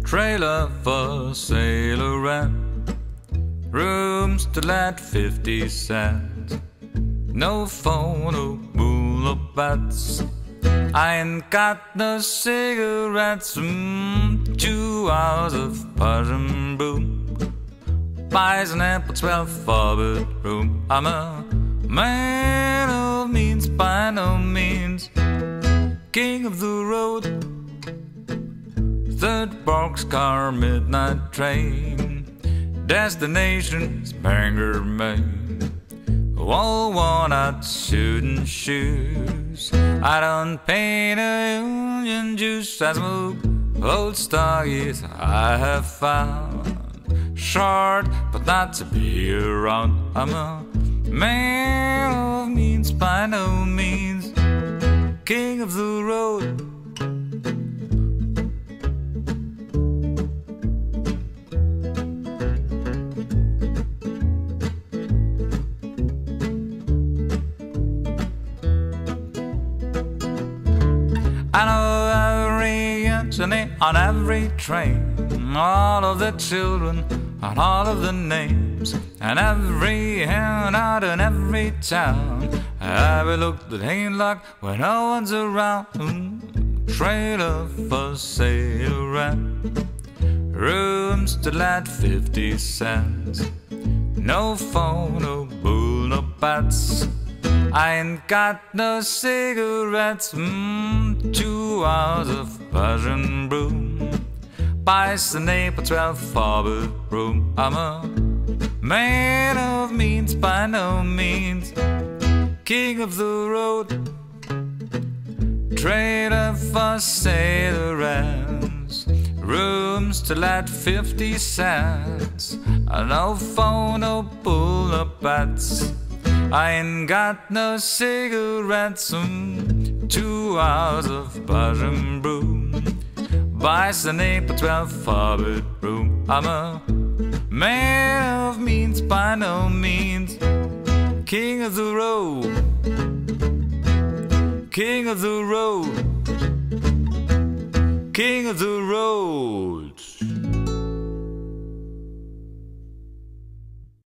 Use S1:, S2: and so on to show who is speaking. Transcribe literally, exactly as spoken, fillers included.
S1: Trailer for sailor rent, rooms to let fifty cents. No phone, no bull, no bats. I ain't got no cigarettes. mm, Two hours of Persian boom buys an apple twelve for bedroom. I'm a man of means by no means, king of the road. Third boxcar midnight train, destination is Bangor, Maine. All worn-out shooting shoes. I don't paint a union juice. I smoke old stogies I have found. Short, but not to be around. I'm a man of means by no means, king of the road. I know every engineer on every train, all of the children and all of the names, and every handout in every town. Every look that ain't locked when no one's around. mm, Trailer for sale rent, rooms to let fifty cents. No phone, no bull, no bats. I ain't got no cigarettes. mm, Two hours of Persian broom buys an April twelve for bedroom. I'm a man of means by no means, king of the road. Trader for sailor rents, rooms to let fifty cents. No phone, no bull, no bats. I ain't got no cigarettes. mm, Two hours of Persian broom buys an April twelve for bedroom. I'm a man of means by no means, king of the road, king of the road, king of the road.